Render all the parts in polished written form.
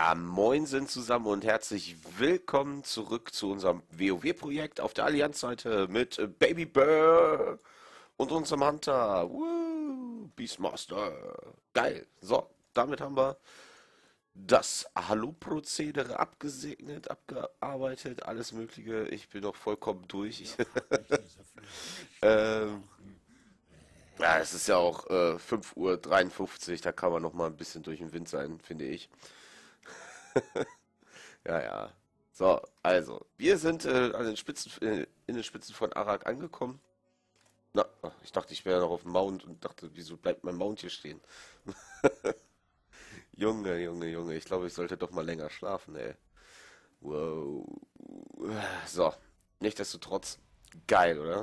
Ja, moinsen zusammen und herzlich willkommen zurück zu unserem WoW-Projekt auf der Allianz-Seite mit Baby Bear und unserem Hunter. Woo, Beastmaster. Geil. So, damit haben wir das Hallo-Prozedere abgesegnet, abgearbeitet, alles Mögliche. Ich bin noch vollkommen durch. ähm, ja, es ist ja auch 5:53 Uhr, da kann man noch mal ein bisschen durch den Wind sein, finde ich. Ja, ja. So, also, wir sind an den Spitzen, in den Spitzen von Arak angekommen. Na, ach, ich dachte, ich wäre noch auf dem Mount und dachte, wieso bleibt mein Mount hier stehen? Junge, Junge, Junge, ich glaube, ich sollte doch mal länger schlafen, ey. Wow. So, nichtsdestotrotz, geil, oder?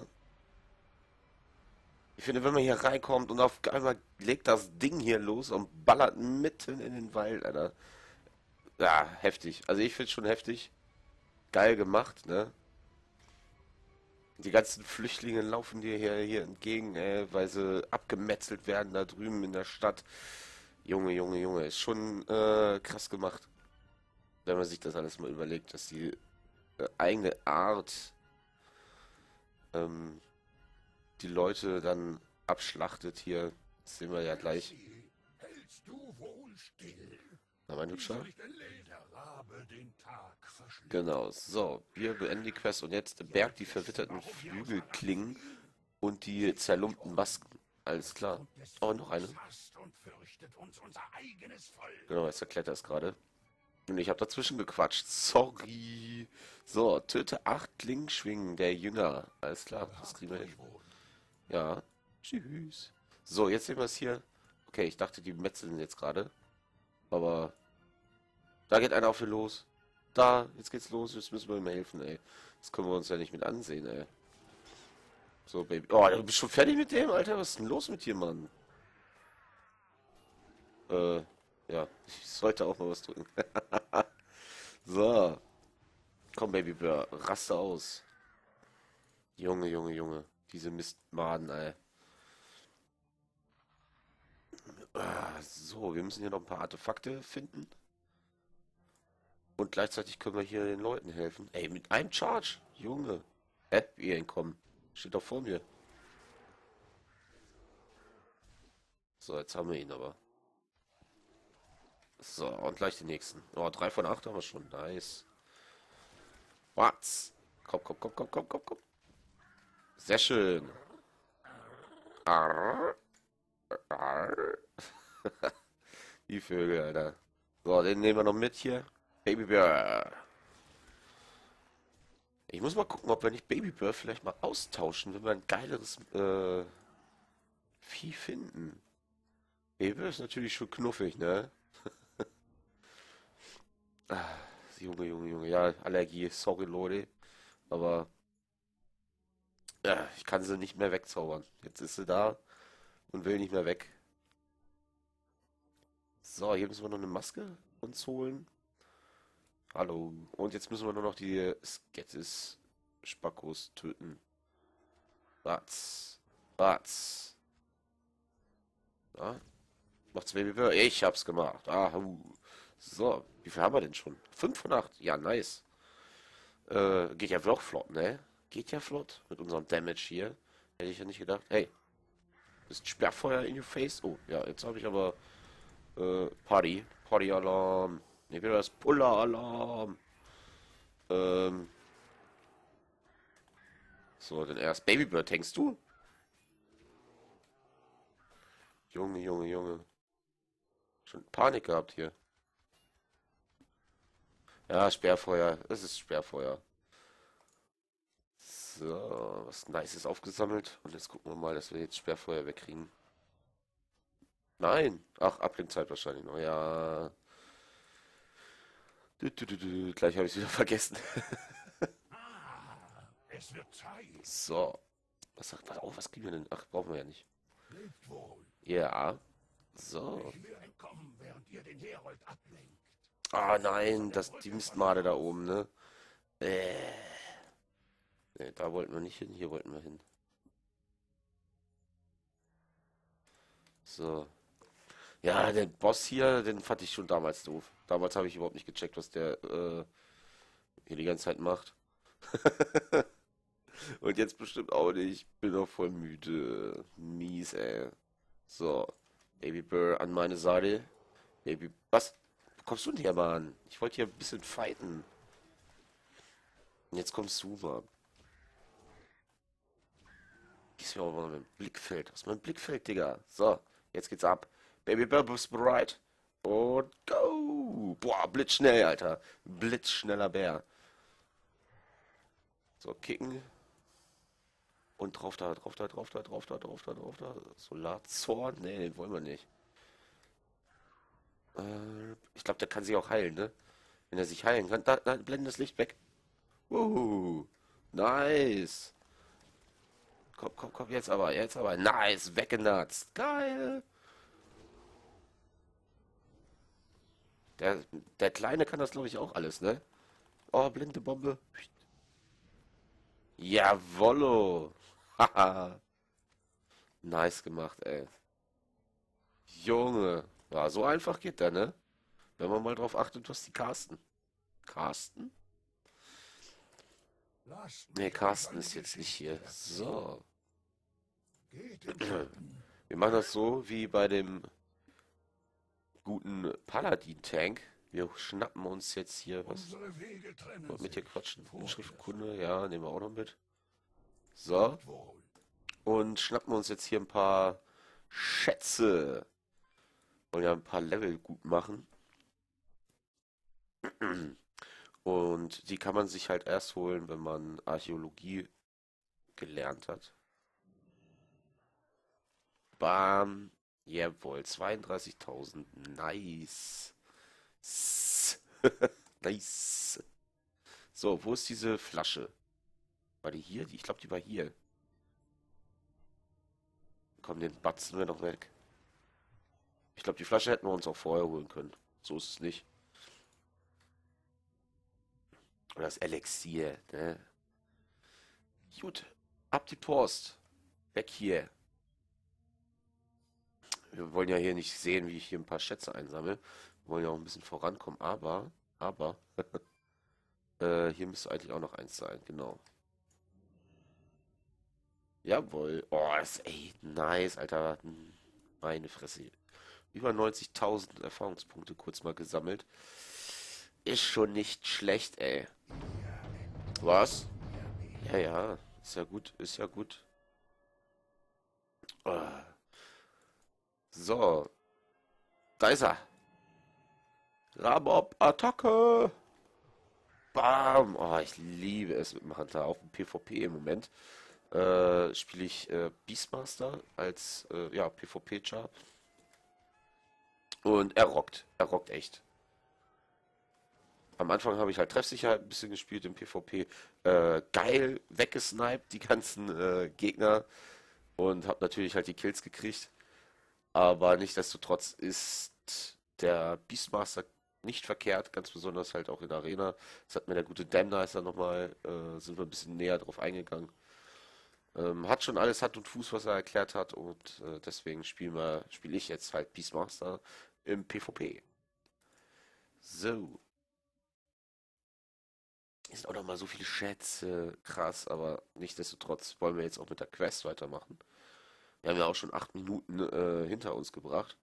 Ich finde, wenn man hier reinkommt und auf einmal legt das Ding hier los und ballert mitten in den Wald, Alter. Ja, heftig. Also ich finde es schon heftig. Geil gemacht, ne? Die ganzen Flüchtlinge laufen dir hier entgegen, weil sie abgemetzelt werden da drüben in der Stadt. Junge, Junge, Junge, ist schon krass gemacht, wenn man sich das alles mal überlegt, dass die eigene Art ähm, die Leute dann abschlachtet hier. Das sehen wir ja gleich. Hältst du wohl still? Na, mein Wie Hübscher? soll ich denn der Rabe den Tag verschlingen? Genau, so, wir beenden die Quest und jetzt berg die verwitterten Flügelklingen und die zerlumpten Masken. Alles klar. Und des Oh, noch eine. Volkes hasst und fürchtet uns unser eigenes Volk. Genau, jetzt erklärt er es gerade. Und ich habe dazwischen gequatscht. Sorry. So, töte 8 Klingenschwingen der Jünger. Alles klar, das kriegen wir hin. Wohl. Ja. Tschüss. So, jetzt sehen wir es hier. Okay, ich dachte, die metzeln jetzt gerade. Aber da geht einer auf ihn los. Da, jetzt geht's los. Jetzt müssen wir ihm helfen, ey. Das können wir uns ja nicht mit ansehen, ey. So, Baby. Oh, du bist schon fertig mit dem, Alter? Was ist denn los mit dir, Mann? Äh, ja. Ich sollte auch mal was drücken. So. Komm, Baby Bear. Raste aus. Junge, Junge, Junge. Diese Mistmaden, ey. So, wir müssen hier noch ein paar Artefakte finden. Und gleichzeitig können wir hier den Leuten helfen. Ey, mit einem Charge. Junge. Wie entkommen. Steht doch vor mir. So, jetzt haben wir ihn aber. So, und gleich den nächsten. Oh, 3 von 8 haben wir schon. Nice. Was? Komm, komm, komm, komm, komm, komm, komm. Sehr schön. Arr, arr. Die Vögel, Alter. So, den nehmen wir noch mit hier. Babybär. Ich muss mal gucken, ob wir nicht Babybär vielleicht mal austauschen, wenn wir ein geileres Vieh finden. Babybär ist natürlich schon knuffig, ne? Junge, Junge, Junge. Ja, Allergie. Sorry, Leute. Aber ich kann sie nicht mehr wegzaubern. Jetzt ist sie da und will nicht mehr weg. So, hier müssen wir noch eine Maske uns holen. Hallo. Und jetzt müssen wir nur noch die Skettis-Spackos töten. Batz. Batz. Ja, macht's Baby Bear. Ich hab's gemacht. Ah, so, wie viel haben wir denn schon? 5 von 8. Ja, nice. Geht ja auch flott, ne? Geht ja flott mit unserem Damage hier. Hätte ich ja nicht gedacht. Hey, ist Sperrfeuer in your face? Oh, ja, jetzt habe ich aber Party. Party-Alarm. Ne, wieder das Puller-Alarm. Ähm, so, dann erst Babybird, hängst du? Junge, Junge, Junge. Schon Panik gehabt hier. Ja, Sperrfeuer. Es ist Sperrfeuer. So, was Nices aufgesammelt. Und jetzt gucken wir mal, dass wir jetzt Sperrfeuer wegkriegen. Nein. Ach, Ablenkzeit wahrscheinlich noch. Ja. Gleich habe ich es wieder vergessen. Es wird Zeit. So. Was sagt was? Oh, was kriegen wir denn? Ach, brauchen wir ja nicht. Lebt wohl. Ja. So. Ich will entkommen, während ihr den Herold ablenkt. Ah, nein, die Mistmade da oben, ne? Ne, da wollten wir nicht hin, hier wollten wir hin. So. Ja, den Boss hier, den fand ich schon damals doof. Damals habe ich überhaupt nicht gecheckt, was der hier die ganze Zeit macht. Und jetzt bestimmt auch nicht. Ich bin doch voll müde. Mies, ey. So. Baby Burr an meine Seite. Baby. Was? Wo kommst du denn her, Mann? Ich wollte hier ein bisschen fighten. Und jetzt kommst du, Mann. Gehst mir auch mal mit dem Blickfeld. Aus meinem Blickfeld, Digga. So. Jetzt geht's ab. Baby Burr, bist du bereit? Und go! Boah, blitzschnell, Alter. Blitzschneller Bär. So, kicken. Und drauf da, drauf da, drauf da, drauf da, drauf da, drauf da. Solarzorn? Nee, den wollen wir nicht. Ich glaube, der kann sich auch heilen, ne? Wenn er sich heilen kann. Da blenden das Licht weg. Nice. Komm, komm, komm, jetzt aber, jetzt aber. Nice, weggenatzt. Geil. Der, der Kleine kann das, glaube ich, auch alles, ne? Oh, blinde Bombe. Jawollo. Haha. Nice gemacht, ey. Junge. Ja, so einfach geht der, ne? Wenn man mal drauf achtet, was die casten. Carsten? Lasst Ne, mich euch Carsten eine ist jetzt nicht Geschichte hier. erzählen. So. Geht in Schatten. Wir machen das so wie bei dem guten Paladin-Tank. Wir schnappen uns jetzt hier was. Unsere Wege trennen Wollt mit dir sich. quatschen? Vorher Schriftenkunde, ja, nehmen wir auch noch mit. So. wohl. Und schnappen uns jetzt hier ein paar Schätze. Wollen ja ein paar Level gut machen. Und die kann man sich halt erst holen, wenn man Archäologie gelernt hat. Bam. Jawohl, 32.000. Nice. Nice. So, wo ist diese Flasche? War die hier? Ich glaube, die war hier. Komm, den batzen wir noch weg. Ich glaube, die Flasche hätten wir uns auch vorher holen können. So ist es nicht. Und das Elixier, ne? Gut, ab die Post. Weg hier. Wir wollen ja hier nicht sehen, wie ich hier ein paar Schätze einsammle. Wir wollen ja auch ein bisschen vorankommen. Aber, hier müsste eigentlich auch noch eins sein, genau. Jawohl. Oh, das ist echt nice, Alter. Meine Fresse. Über 90.000 Erfahrungspunkte kurz mal gesammelt. Ist schon nicht schlecht, ey. Was? Ja, ja. Ist ja gut, ist ja gut. Ah. So, da ist er. Ramob, Attacke. Bam. Oh, ich liebe es mit dem Hunter. Auch im PvP im Moment. Spiele ich Beastmaster als ja, PvP-Char. Und er rockt. Er rockt echt. Am Anfang habe ich halt Treffsicherheit ein bisschen gespielt im PvP. Geil weggesniped, die ganzen Gegner. Und habe natürlich halt die Kills gekriegt. Aber nichtsdestotrotz ist der Beastmaster nicht verkehrt, ganz besonders halt auch in der Arena. Das hat mir der gute Damnicer nochmal, sind wir ein bisschen näher drauf eingegangen. Hat schon alles Hand und Fuß, was er erklärt hat, und deswegen spiele ich jetzt halt Beastmaster im PvP. So. Hier sind auch noch mal so viele Schätze, krass, aber nichtsdestotrotz wollen wir jetzt auch mit der Quest weitermachen. Wir haben ja auch schon 8 Minuten hinter uns gebracht.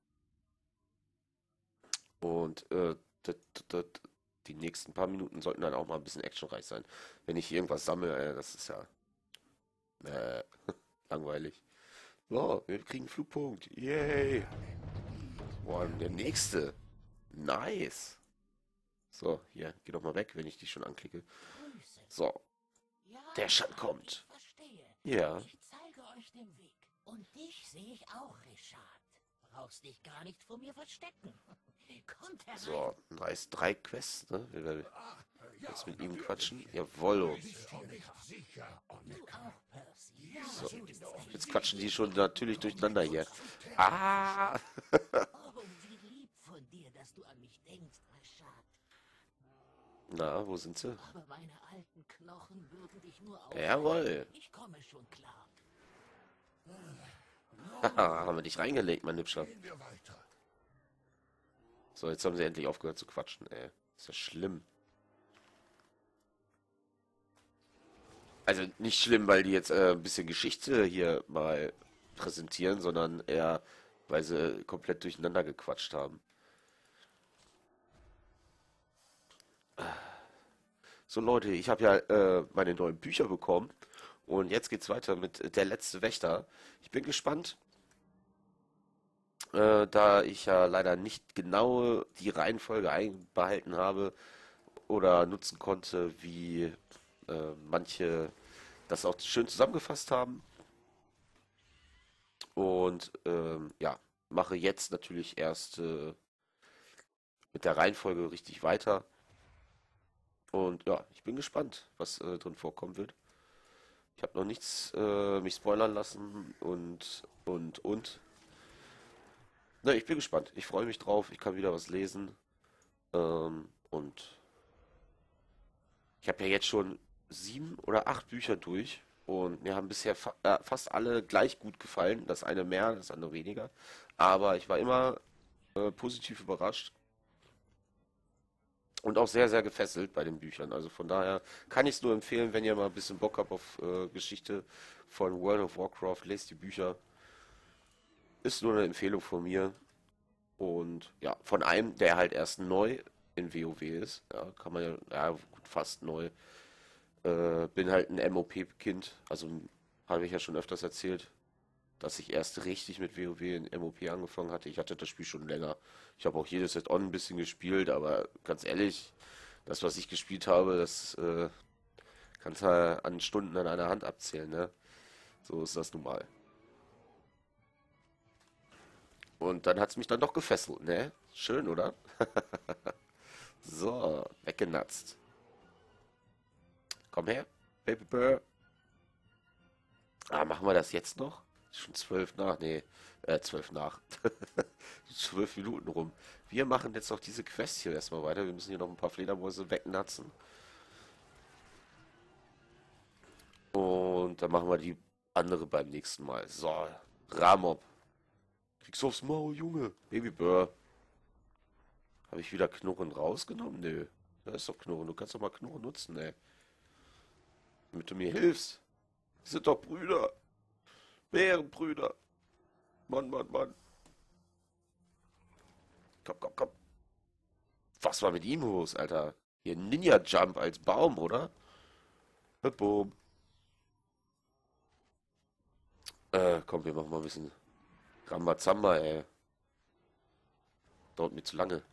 Und die nächsten paar Minuten sollten dann auch mal ein bisschen actionreich sein. Wenn ich hier irgendwas sammle, das ist ja äh, langweilig. So, wir kriegen einen Flugpunkt. Yay! Boah, der nächste. Nice. So, hier, geh doch mal weg, wenn ich dich schon anklicke. Grüße. So, Ja, der Schatten ich kommt. verstehe. Ja. Ich zeige euch den Weg. Und dich sehe ich auch, Richard. Brauchst dich gar nicht vor mir verstecken. Kommt herein. So, nice. 3 Quests, ne? Wir werden Ja, jetzt mit ihm natürlich. quatschen. Jawollo. Bist du nicht sicher, Du Oneka? auch, Percy. Ja, So, du bist ein jetzt quatschen die schon natürlich durcheinander hier. Zu tätig. Ah! Oh, wie lieb von dir, dass du an mich denkst, Richard. Na, wo sind sie? Aber meine alten Knochen würden dich nur Jawohl. Ich komme schon klar. Haha, haben wir dich reingelegt, mein Hübscher. Gehen wir weiter. So, jetzt haben sie endlich aufgehört zu quatschen, ey. Ist ja schlimm. Also nicht schlimm, weil die jetzt ein bisschen Geschichte hier mal präsentieren, sondern eher, weil sie komplett durcheinander gequatscht haben. So Leute, ich habe ja meine neuen Bücher bekommen und jetzt geht's weiter mit Der letzte Wächter. Ich bin gespannt, da ich ja leider nicht genau die Reihenfolge einbehalten habe oder nutzen konnte, wie manche das auch schön zusammengefasst haben. Und ja, mache jetzt natürlich erst mit der Reihenfolge richtig weiter. Und ja, ich bin gespannt, was drin vorkommen wird. Ich habe noch nichts mich spoilern lassen und. Ne, ich bin gespannt. Ich freue mich drauf. Ich kann wieder was lesen. Und ich habe ja jetzt schon 7 oder 8 Bücher durch. Und mir haben bisher fast alle gleich gut gefallen. Das eine mehr, das andere weniger. Aber ich war immer positiv überrascht. Und auch sehr, sehr gefesselt bei den Büchern. Also von daher kann ich es nur empfehlen, wenn ihr mal ein bisschen Bock habt auf Geschichte von World of Warcraft, lest die Bücher. Ist nur eine Empfehlung von mir. Und ja, von einem, der halt erst neu in WoW ist. Ja, kann man ja, ja gut, fast neu. Bin halt ein MOP-Kind. Also habe ich ja schon öfters erzählt, dass ich erst richtig mit WoW in MOP angefangen hatte. Ich hatte das Spiel schon länger. Ich habe auch jedes Add-on ein bisschen gespielt, aber ganz ehrlich, das, was ich gespielt habe, das kannst du an Stunden an einer Hand abzählen, ne? So ist das nun mal. Und dann hat es mich dann doch gefesselt, ne? Schön, oder? So, weggenatzt. Komm her, Baby Bird. Ah, machen wir das jetzt noch? Ist schon 12 nach, nee, 12 nach. 12 Minuten rum. Wir machen jetzt noch diese Quest hier erstmal weiter. Wir müssen hier noch ein paar Fledermäuse wegnatzen. Und dann machen wir die andere beim nächsten Mal. So, Ramob. Kriegst du aufs Maul, Junge. Babybär. Habe ich wieder Knurren rausgenommen? Nö. Da ist doch Knurren. Du kannst doch mal Knurren nutzen, ey. Damit du mir hilfst. Wir sind doch Brüder. Bärenbrüder. Mann, Mann, Mann. Komm, komm, komm. Was war mit ihm los, Alter? Hier Ninja Jump als Baum, oder? Boom. Komm, wir machen mal ein bisschen Rambazamba, ey. Dauert mir zu lange.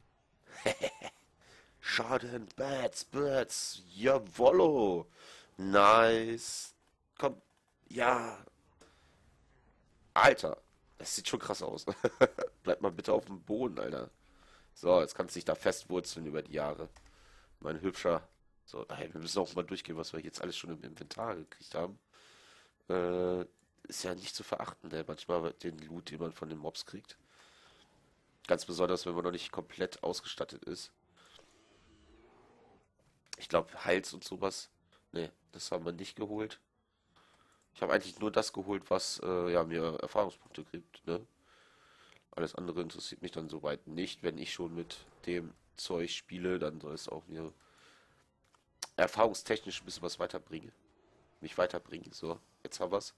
Schaden, Bats, Birds. Jawollo. Nice. Komm. Ja. Alter. Das sieht schon krass aus. Bleib mal bitte auf dem Boden, Alter. So, jetzt kannst du dich da festwurzeln über die Jahre. Mein Hübscher. So, hey, wir müssen auch mal durchgehen, was wir jetzt alles schon im Inventar gekriegt haben. Äh, ist ja nicht zu verachten, ne? Manchmal den Loot, den man von den Mobs kriegt. Ganz besonders, wenn man noch nicht komplett ausgestattet ist. Ich glaube, Heils und sowas. Ne, das haben wir nicht geholt. Ich habe eigentlich nur das geholt, was ja, mir Erfahrungspunkte gibt, ne? Alles andere interessiert mich dann soweit nicht. Wenn ich schon mit dem Zeug spiele, dann soll es auch mir erfahrungstechnisch ein bisschen was weiterbringen. Mich weiterbringen. So, jetzt haben wir's.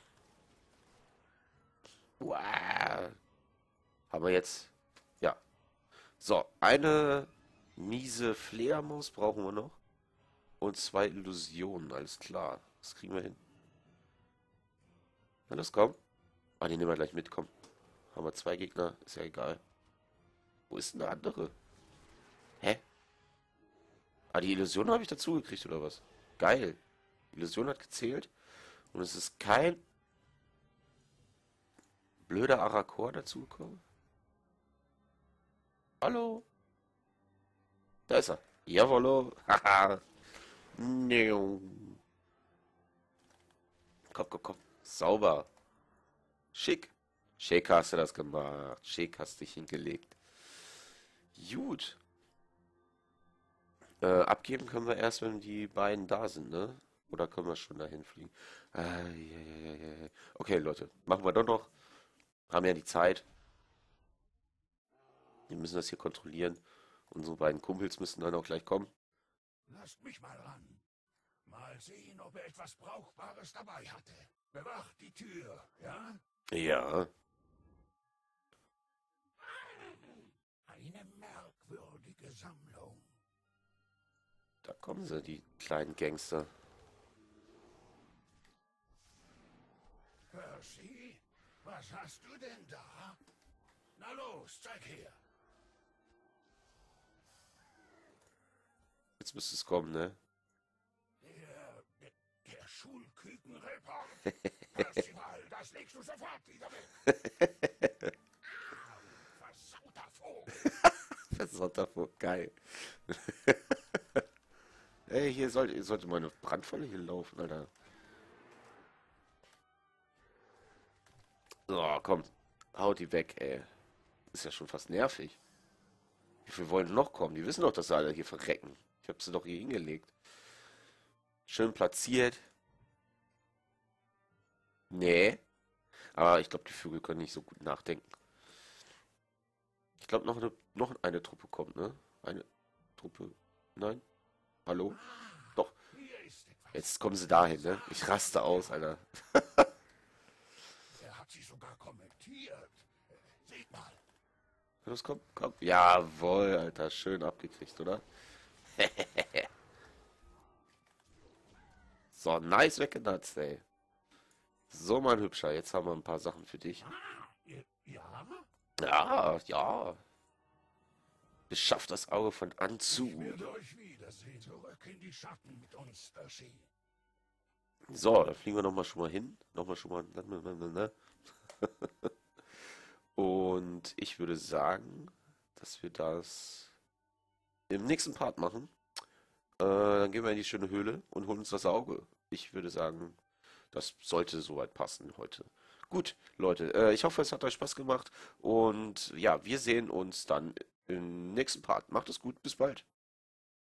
Wow. Haben wir jetzt. Ja. So, eine miese Fledermaus brauchen wir noch. Und 2 Illusionen, alles klar. Das kriegen wir hin. Na, das kommt. Ah, die nehmen wir gleich mit, komm. Haben wir 2 Gegner, ist ja egal. Wo ist denn der andere? Hä? Ah, die Illusion habe ich dazu gekriegt, oder was? Geil. Die Illusion hat gezählt. Und es ist kein blöder Arakor dazugekommen. Hallo? Da ist er. Jawollo. Haha. Neu. Komm, komm, komm. Sauber. Schick. Schick hast du das gemacht. Schick hast dich hingelegt. Gut. Abgeben können wir erst, wenn die beiden da sind, ne? Oder können wir schon dahin fliegen? Ja, ja, ja, ja. Okay, Leute. Machen wir doch noch. Haben ja die Zeit. Wir müssen das hier kontrollieren. Unsere beiden Kumpels müssen dann auch gleich kommen. Lasst mich mal ran. Mal sehen, ob er etwas Brauchbares dabei hatte. Bewacht die Tür, ja? Ja, Eine merkwürdige Sammlung. da kommen sie, die kleinen Gangster. Percy, was hast du denn da? Na los, zeig her. Jetzt müsste es kommen, ne? Der Schulkükenreport. Percival, das legst du sofort wieder weg. Au, versauter Vogel. Sonntag, geil. Ey, hier sollte mal eine Brandfalle hier laufen, Alter. So, komm. Haut die weg, ey. Ist ja schon fast nervig. Wie viel wollen noch kommen? Die wissen doch, dass sie alle hier verrecken. Ich habe sie doch hier hingelegt. Schön platziert. Nee. Aber ich glaube, die Vögel können nicht so gut nachdenken. Ich glaube, noch eine Truppe kommt, ne? Eine Truppe. Nein? Hallo? Doch. Hier ist etwas. Jetzt kommen sie dahin, ne? Ich raste aus, Alter. Er hat sie sogar kommentiert. Seht mal. Los, komm, komm. Jawohl, Alter. Schön abgekriegt, oder? So, nice weggenutzt, ey. So, mein Hübscher. Jetzt haben wir ein paar Sachen für dich. Ja? Ja, ja. Beschafft das Auge von Anzu. Ich werde euch wiedersehen. Zurück in die Schatten mit uns, Percy. So, da fliegen wir nochmal schon mal hin. Nochmal schon mal. Ne? Und ich würde sagen, dass wir das im nächsten Part machen. Dann gehen wir in die schöne Höhle und holen uns das Auge. Ich würde sagen, das sollte soweit passen heute. Gut, Leute, ich hoffe, es hat euch Spaß gemacht. Und ja, wir sehen uns dann im nächsten Part. Macht es gut, bis bald.